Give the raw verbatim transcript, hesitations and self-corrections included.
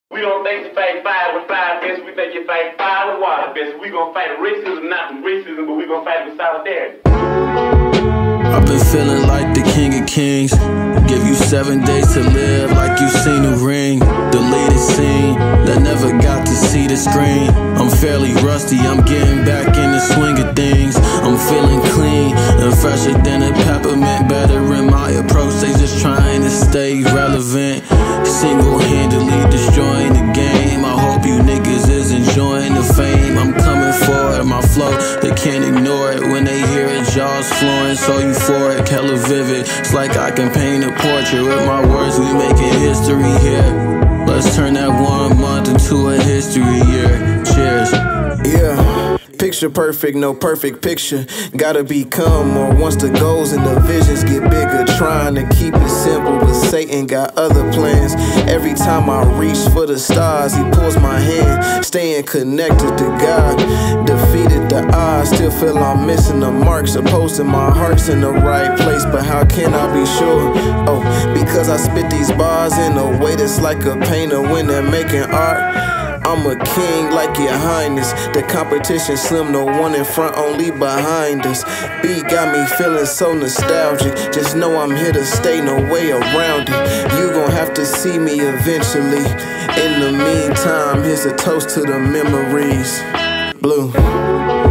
We don't think you fight fire with fire, bitch. We think you fight fire with water, bitch. We gonna fight racism, not from racism, but we gonna fight with solidarity. I've been feeling like the king of kings. Give you seven days to live like you seen the ring. Deleted scene that never got to see the screen. I'm fairly rusty, I'm getting back in the swing of things. I'm feeling clean and fresher than a peppermint. Better in my approach, they just trying to stay relevant. Single-handedly destroying the game. I hope you niggas is enjoying the fame. I'm coming for it, my flow, they can't ignore it. When they hear it, jaws flowing, so euphoric, hella vivid. It's like I can paint a portrait with my words, we making history here. Let's turn that one month into a history year. Cheers. Yeah. Picture perfect, no perfect picture. Gotta become more once the goals and the visions get bigger. Trying to keep it simple, but Satan got other plans. Every time I reach for the stars, he pulls my hand. Staying connected to God, defeated the odds. Still feel I'm missing the mark. Supposed my heart's in the right place, but how can I be sure? Oh, because I spit these bars in a way that's like a painter when they're making art. I'm a king like your highness. The competition slim, no one in front, only behind us. B got me feeling so nostalgic. Just know I'm here to stay, no way around it. You gon' have to see me eventually. In the meantime, here's a toast to the memories. Blue.